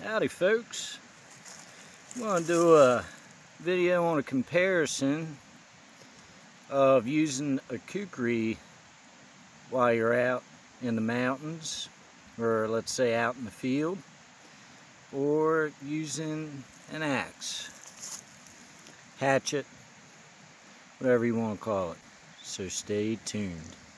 Howdy folks, I'm going to do a video on a comparison of using a kukri while you're out in the mountains, or let's say out in the field, or using an axe, hatchet, whatever you want to call it. So stay tuned.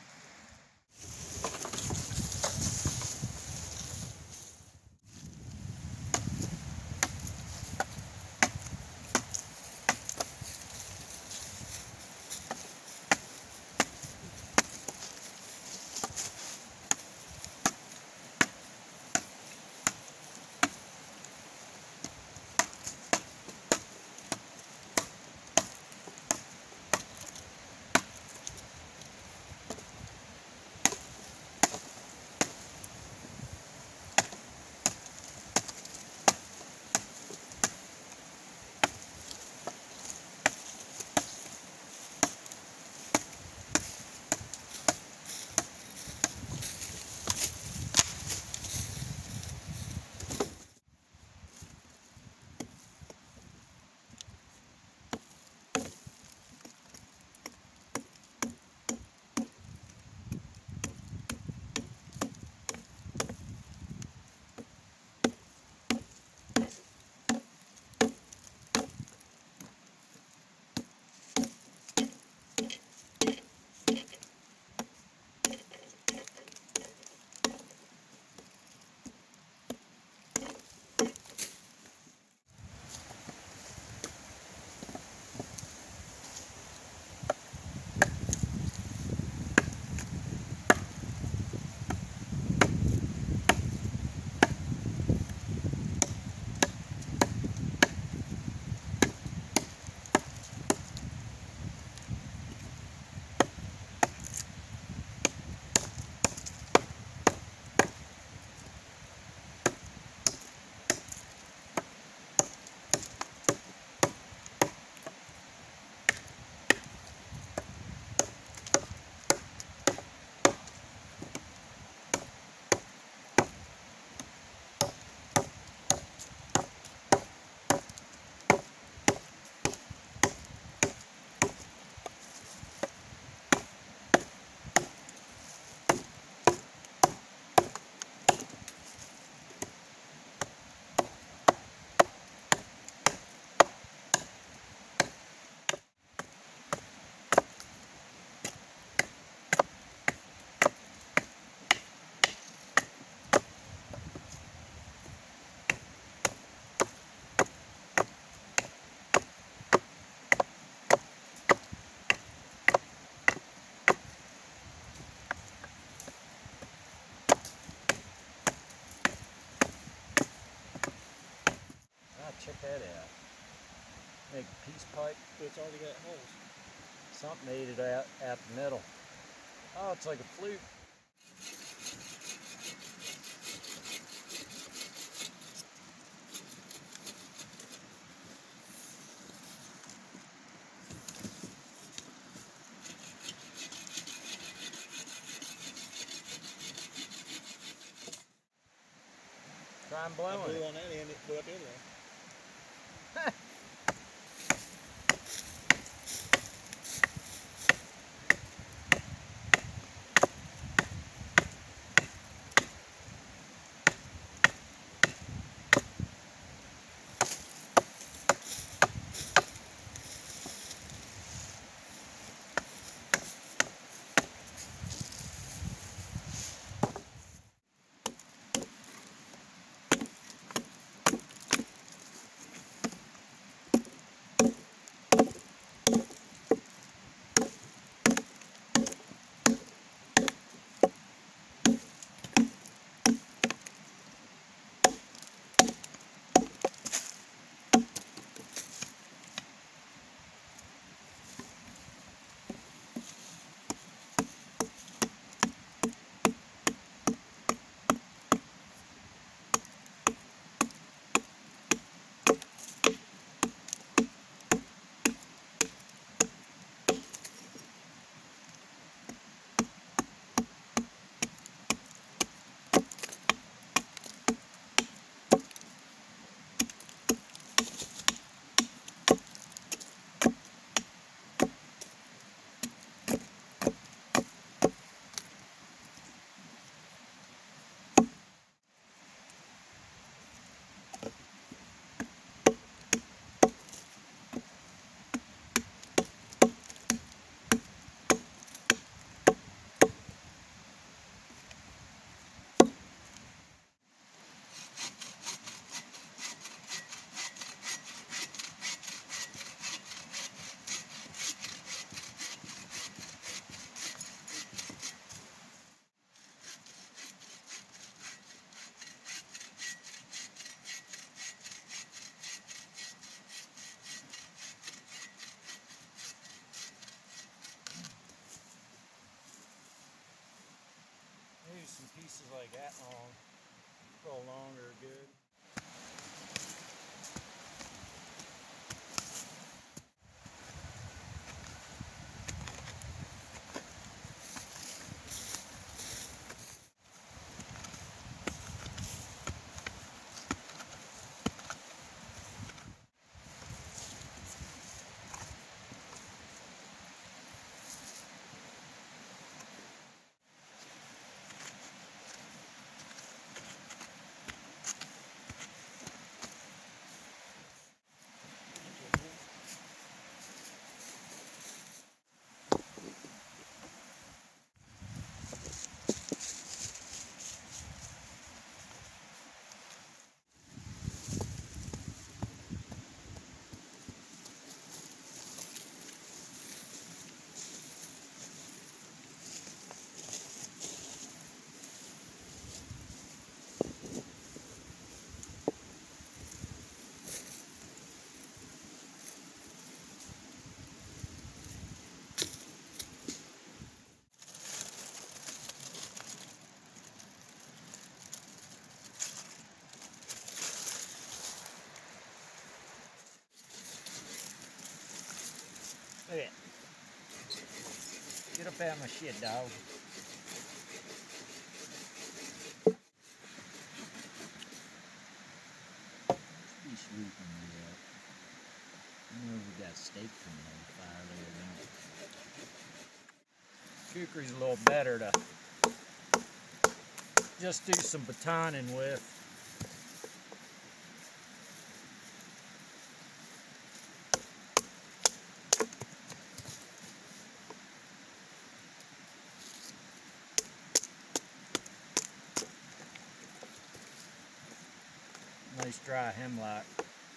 Check that out. Make a peace pipe. But it's already got holes. Something ate it out the middle. Oh, it's like a flute. Try and blow I blew it. on that end, it blew up the other end. good. Look at it. Get up out of my shit, dog. Be sweeping me up. I know we got steak coming on fire there, don't we? Kukri's a little better to just do some batoning with. Nice dry hemlock.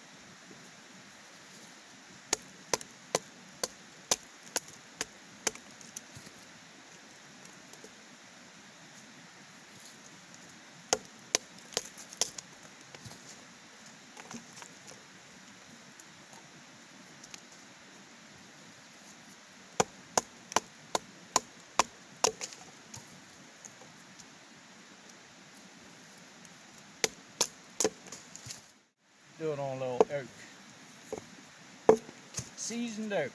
Do it on a little oak. Seasoned oak.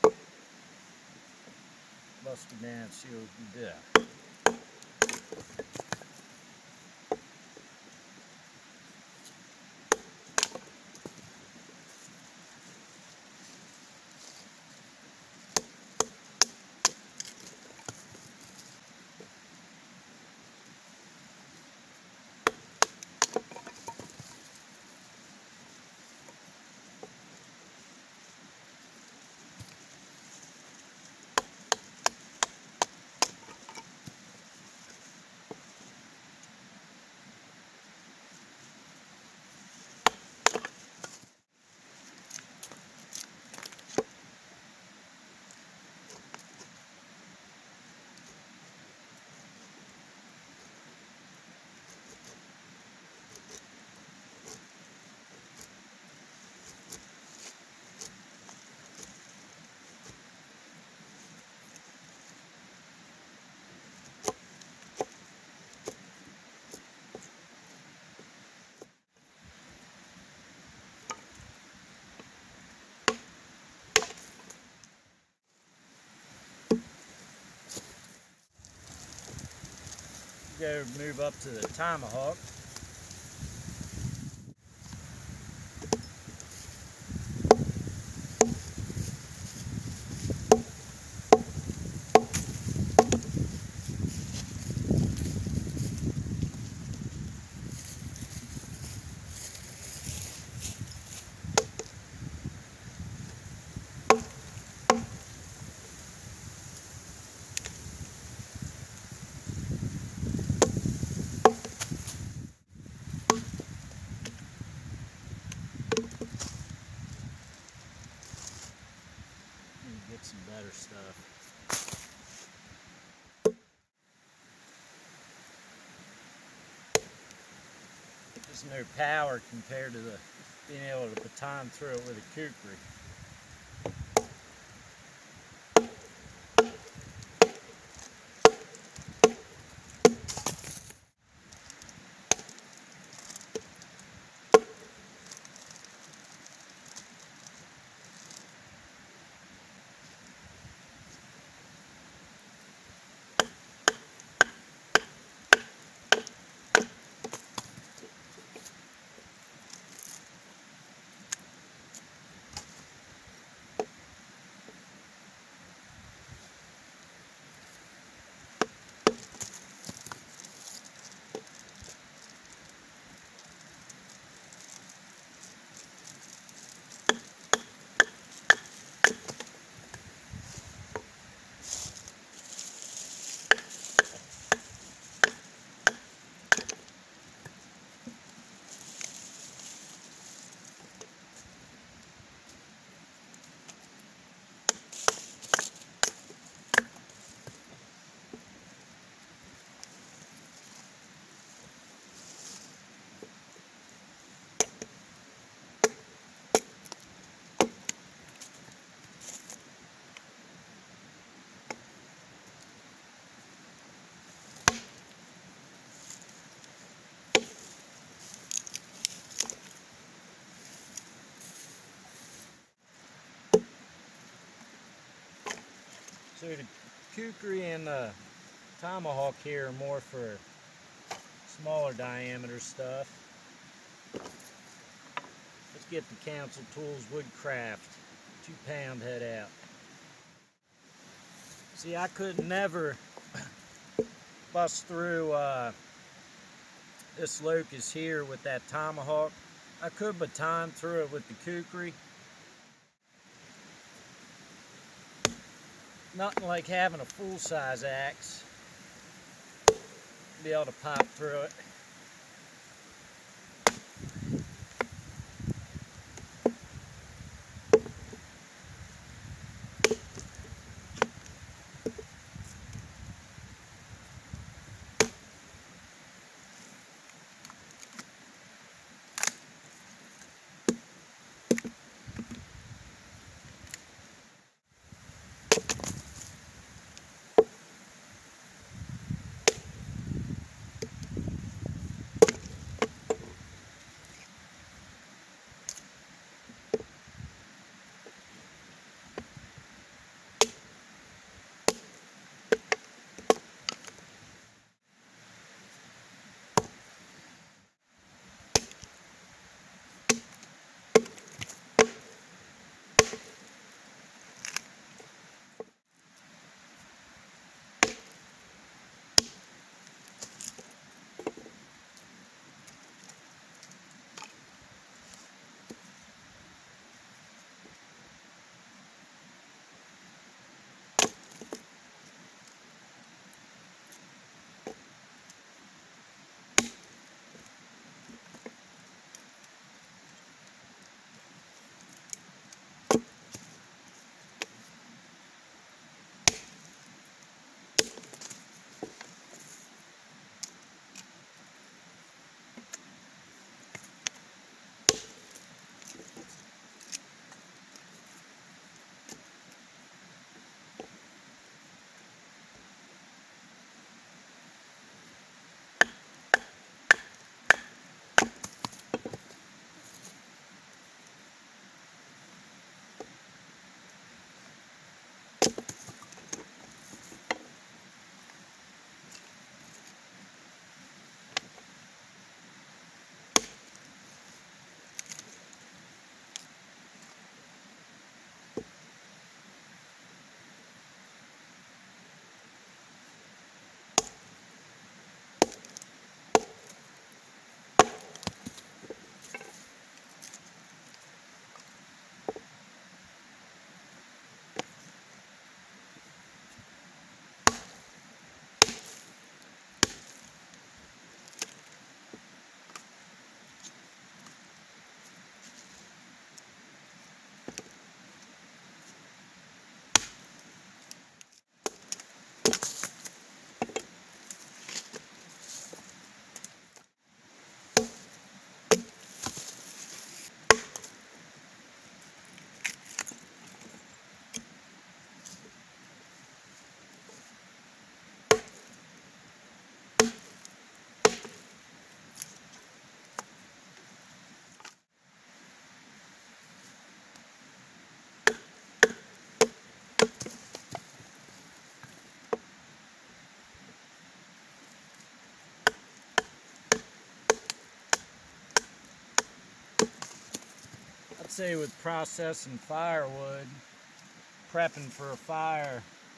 Bust it down, see what we can do. Go move up to the tomahawk. Get some better stuff. There's no power compared to the being able to baton through it with a kukri. So the kukri and the tomahawk here are more for smaller diameter stuff. Let's get the Council Tools Woodcraft 2-pound head out. See, I could never bust through this locust here with that tomahawk. I could baton through it with the kukri. Nothing like having a full-size axe. Be able to pop through it. I'd say with processing firewood, prepping for a fire,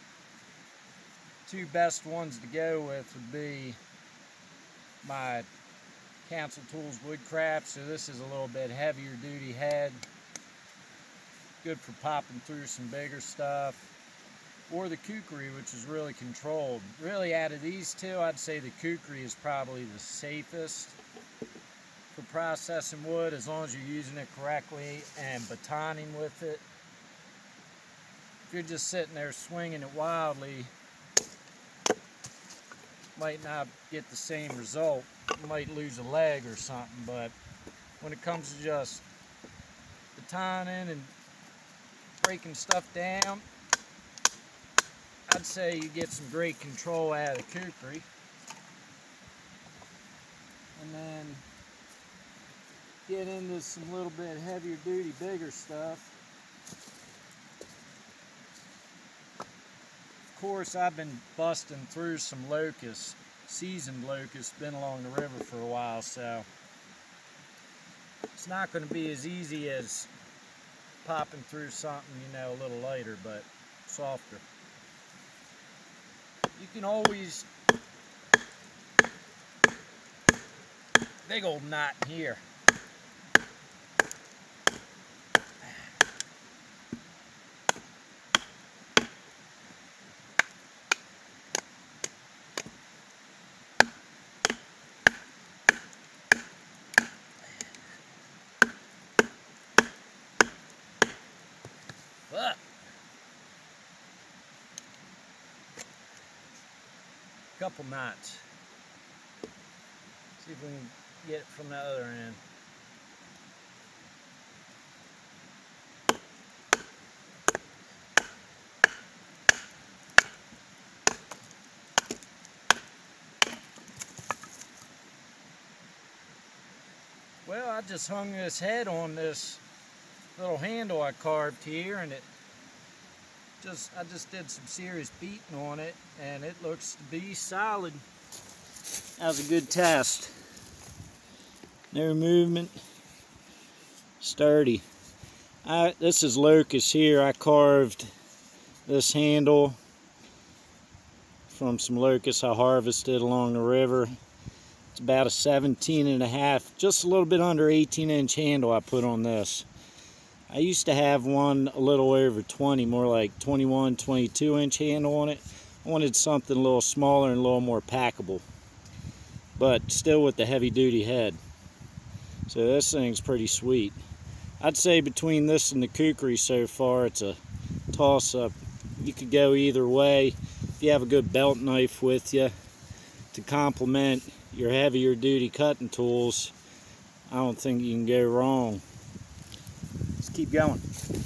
two best ones to go with would be my Council Tools Woodcraft. So this is a little bit heavier duty head, good for popping through some bigger stuff, or the kukri, which is really controlled. Really, out of these two, I'd say the kukri is probably the safest for processing wood, as long as you're using it correctly and batoning with it. If you're just sitting there swinging it wildly, might not get the same result. You might lose a leg or something, but when it comes to just batoning and breaking stuff down, I'd say you get some great control out of the kukri. And then get into some little bit heavier duty, bigger stuff. course, I've been busting through some locusts, seasoned locusts, been along the river for a while, so it's not going to be as easy as popping through something, you know, a little lighter, but softer. You can always, big old knot here. Up. Couple knots. See if we can get it from the other end. Well, I just hung this head on this little handle I carved here, and I just did some serious beating on it, and it looks to be solid. That was a good test. No movement. Sturdy. This is locust here. I carved this handle from some locusts I harvested along the river. It's about a 17.5, just a little bit under 18-inch handle I put on this. I used to have one a little over 20, more like 21, 22-inch handle on it. I wanted something a little smaller and a little more packable, but still with the heavy-duty head. So this thing's pretty sweet. I'd say between this and the kukri so far, it's a toss-up. You could go either way. If you have a good belt knife with you to complement your heavier duty cutting tools, I don't think you can go wrong. Let's keep going.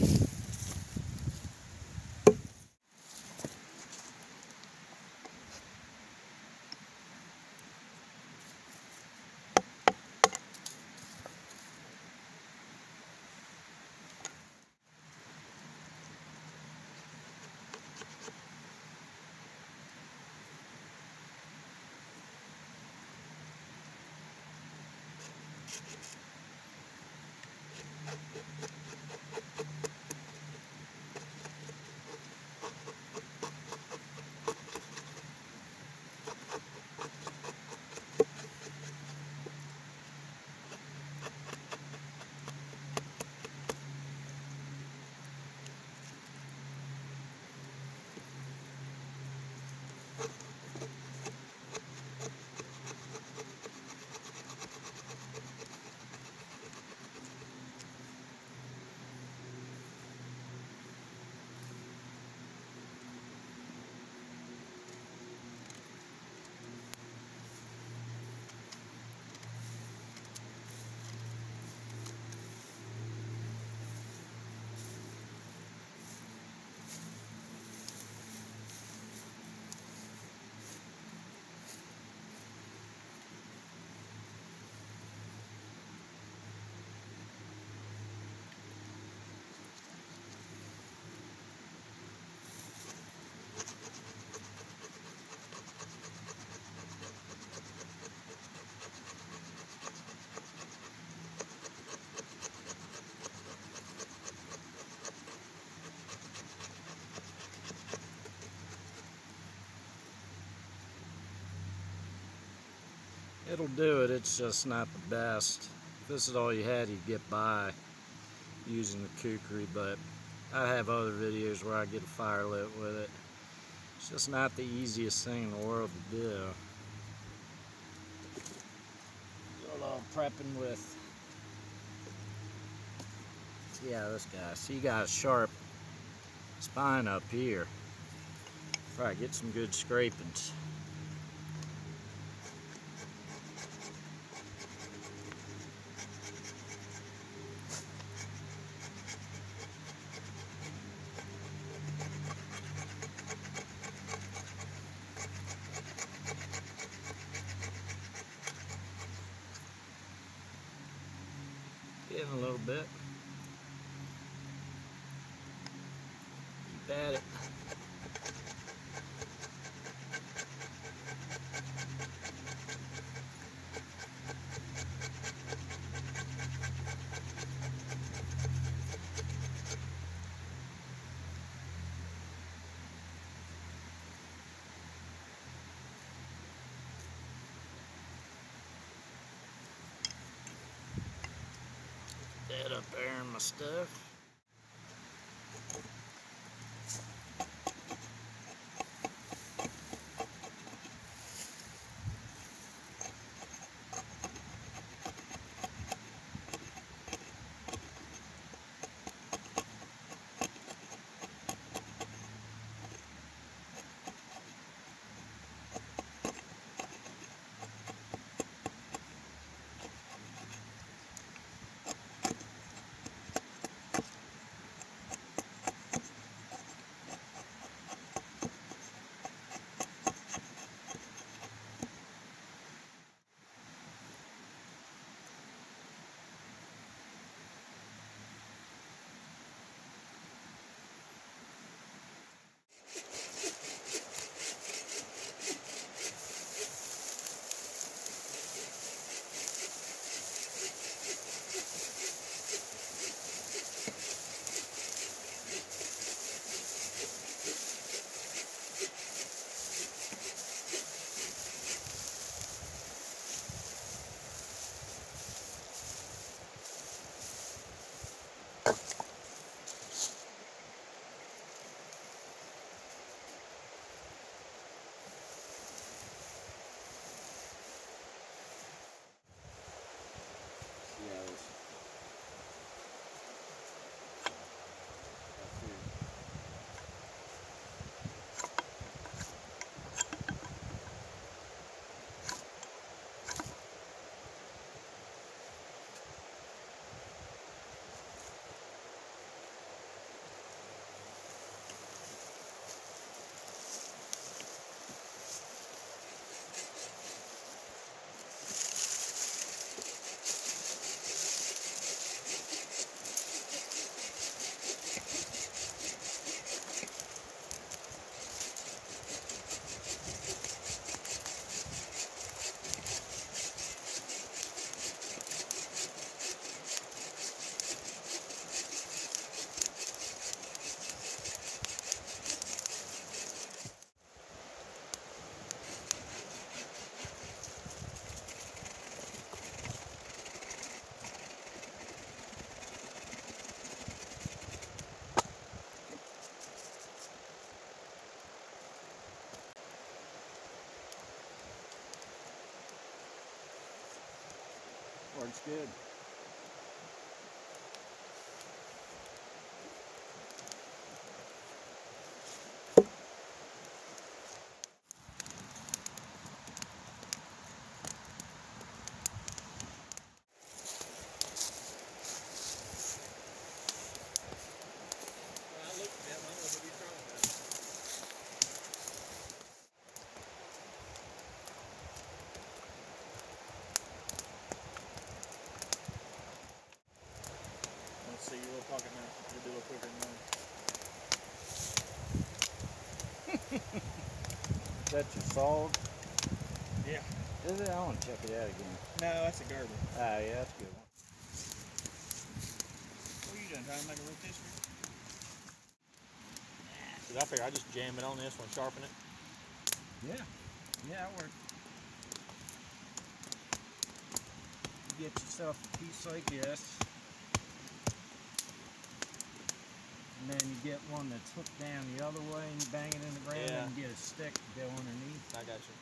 It'll do it, it's just not the best. If this is all you had, you'd get by using the kukri, but I have other videos where I get a fire lit with it. It's just not the easiest thing in the world to do. A little prepping with, yeah, this guy. See, you got a sharp spine up here. Probably get some good scrapings. Getting a little bit. Keep at it. that up there in my stuff. Works good. I looked at them, I don't know what you're talking about. Let's see your little pocket knife. You'll do a little quicker than mine. Is that your sawed? Yeah. Is it? I want to check it out again. No, that's a Gerber. Ah, yeah, that's a good one. What are you doing? Trying to make a rotisserie? Cause I figure I just jam it on this one, sharpen it. Yeah. Yeah, that works. You get yourself a piece like this. And then you get one that's hooked down the other way and you bang it in the ground Yeah. and get a stick to go underneath. I got you.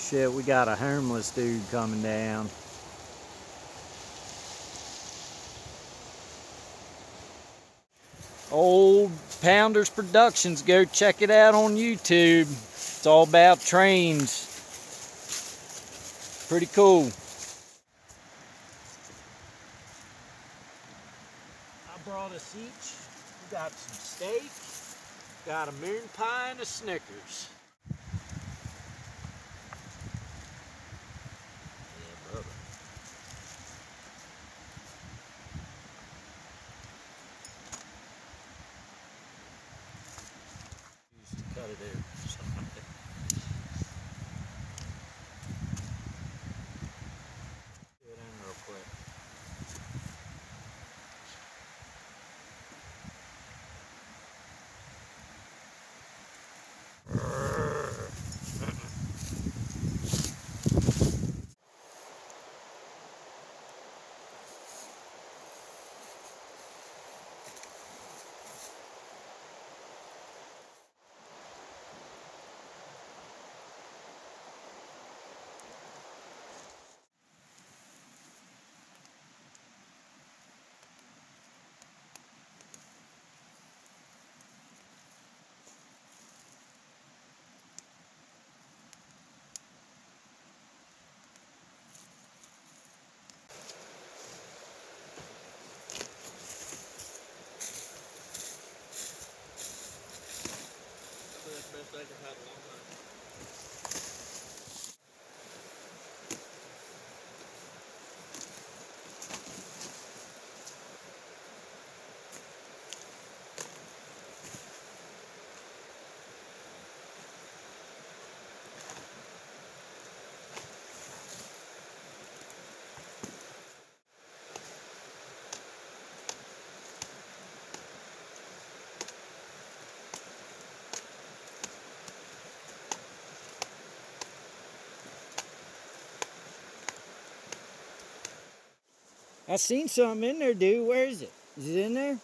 shit, we got a homeless dude coming down. Old Pounders Productions, go check it out on YouTube. It's all about trains. Pretty cool. I brought us each, we got some steak, got a moon pie and a Snickers. Yeah, brother. Used to cut it out. Get in real quick. That's the best steak I've had in a long time. I seen something in there, dude. Where is it? Is it in there?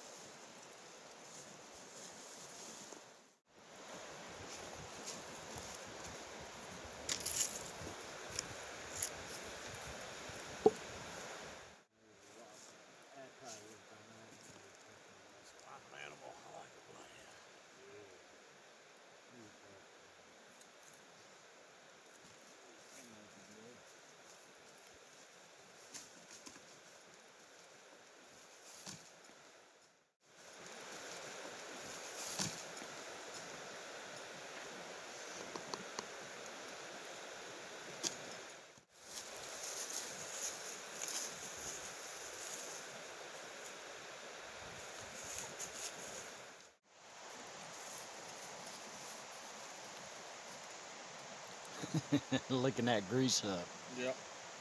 Looking at grease up. Yep.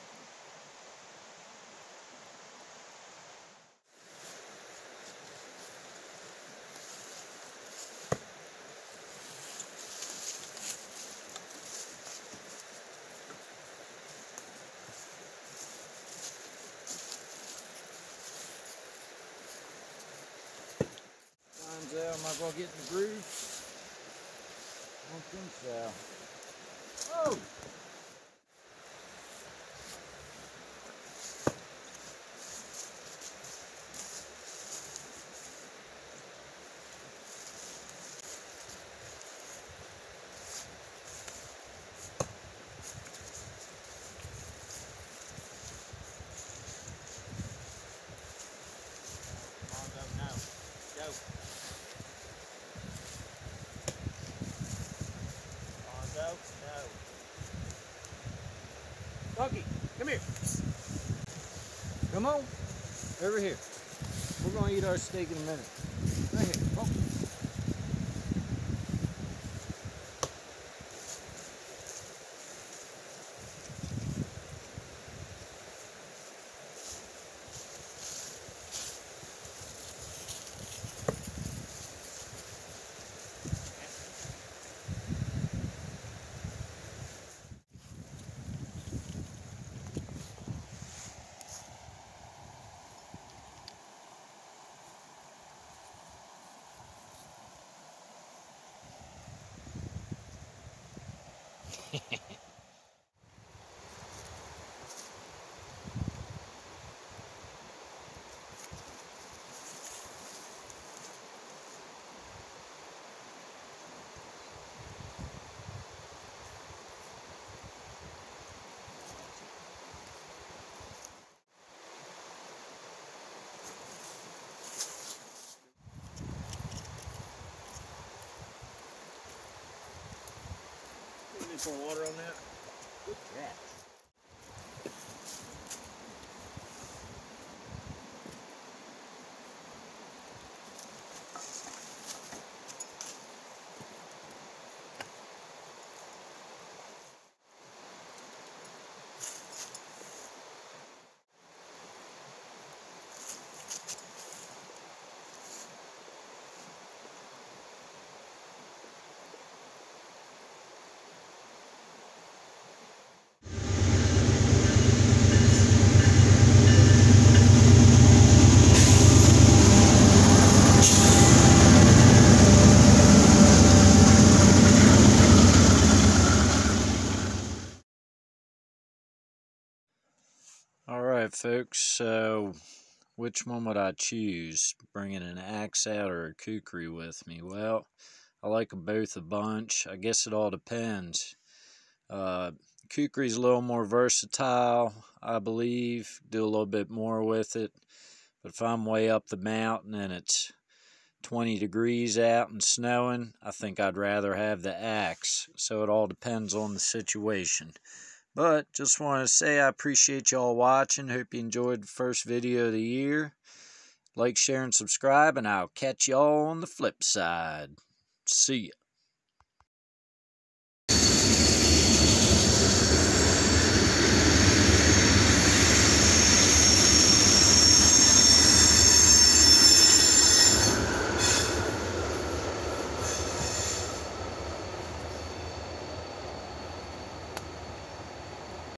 Finds out, am I gonna get in the groove? I don't think so. Oh! Bucky, come here. Come on. Over here. We're going to eat our steak in a minute. Right here. Come on. pour water on that? Yeah. Alright folks, so which one would I choose? Bringing an axe out or a kukri with me? Well, I like them both a bunch. I guess it all depends. Kukri's a little more versatile, I believe. Do a little bit more with it. But if I'm way up the mountain and it's 20 degrees out and snowing, I think I'd rather have the axe. So it all depends on the situation. But just want to say I appreciate y'all watching. Hope you enjoyed the first video of the year. Like, share, and subscribe, and I'll catch y'all on the flip side. See ya.